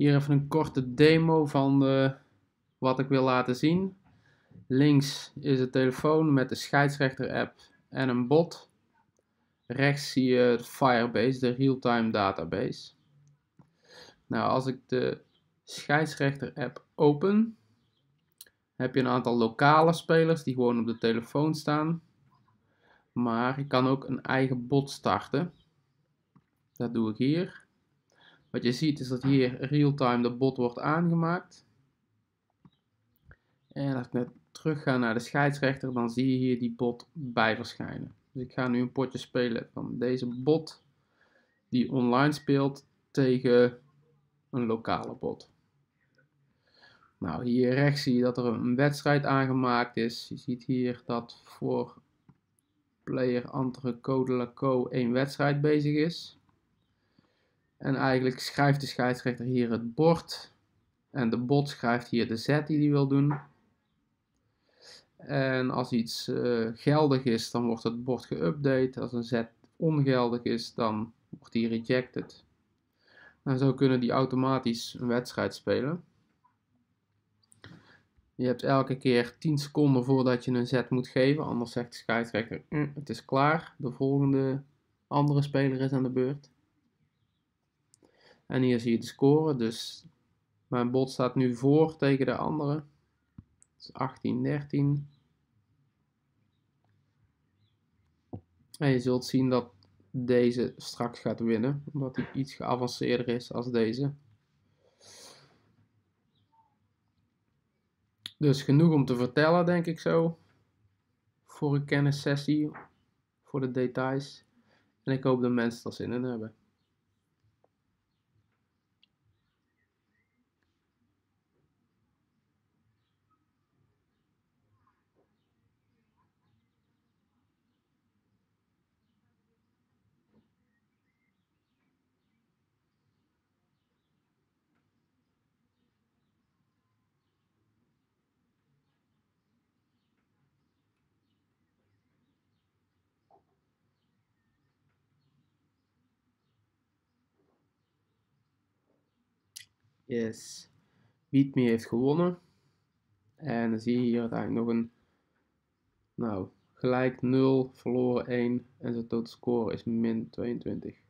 Hier even een korte demo van wat ik wil laten zien. Links is de telefoon met de scheidsrechter app en een bot. Rechts zie je Firebase, de real-time database. Nou, als ik de scheidsrechter app open, heb je een aantal lokale spelers die gewoon op de telefoon staan. Maar ik kan ook een eigen bot starten. Dat doe ik hier. Wat je ziet is dat hier real-time de bot wordt aangemaakt. En als ik net terug ga naar de scheidsrechter, dan zie je hier die bot bij verschijnen. Dus ik ga nu een potje spelen van deze bot die online speelt tegen een lokale bot. Nou, hier rechts zie je dat er een wedstrijd aangemaakt is. Je ziet hier dat voor player Antre Code Laco 1 wedstrijd bezig is. En eigenlijk schrijft de scheidsrechter hier het bord. En de bot schrijft hier de zet die hij wil doen. En als iets geldig is, dan wordt het bord geüpdate. Als een zet ongeldig is, dan wordt die rejected. En zo kunnen die automatisch een wedstrijd spelen. Je hebt elke keer 10 seconden voordat je een zet moet geven. Anders zegt de scheidsrechter, het is klaar. De volgende andere speler is aan de beurt. En hier zie je de score. Dus mijn bot staat nu voor tegen de andere. Dat is 18-13. En je zult zien dat deze straks gaat winnen, omdat hij iets geavanceerder is als deze. Dus genoeg om te vertellen, denk ik zo, voor een kennissessie, voor de details. En ik hoop dat mensen er zin in hebben. Yes, Beat Me heeft gewonnen. En dan zie je hier uiteindelijk nog een, nou, gelijk 0, verloren 1 en zijn total score is min 22.